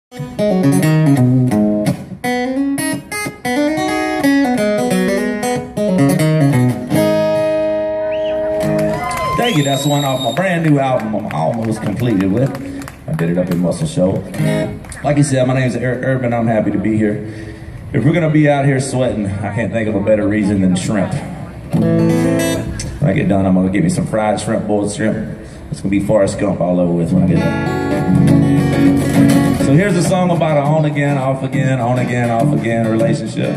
Thank you. That's one off my brand new album I'm almost completed with. I did it up in Muscle Shoals. Like you said, my name is Eric Urban. I'm happy to be here. If we're gonna be out here sweating, I can't think of a better reason than shrimp. When I get done, I'm gonna give me some fried shrimp, boiled shrimp. It's gonna be Forrest Gump all over with when I get done. So here's a song about an on again, off again, on again, off again relationship.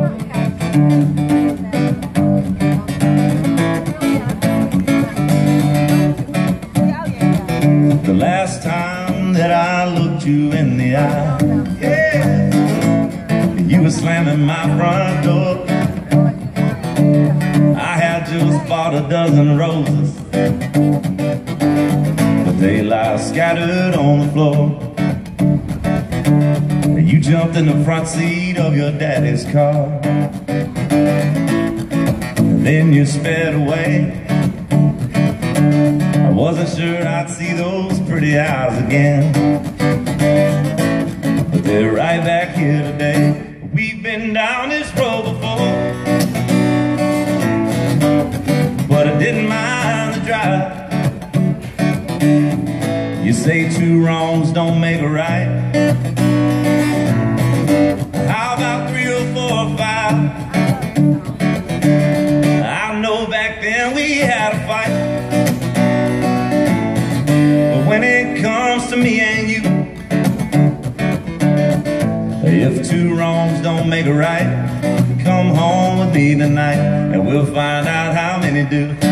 The last time that I looked you in the eye, yeah, you were slamming my front door. I had just bought a dozen roses, but they lie scattered on the floor. You jumped in the front seat of your daddy's car, and then you sped away. I wasn't sure I'd see those pretty eyes again, but they're right back here today. We've been down this road before, but I didn't mind the drive. You say two wrongs don't make a right. How about 3 or 4 or 5? I know back then we had a fight, but when it comes to me and you, if 2 wrongs don't make a right, come home with me tonight and we'll find out how many do.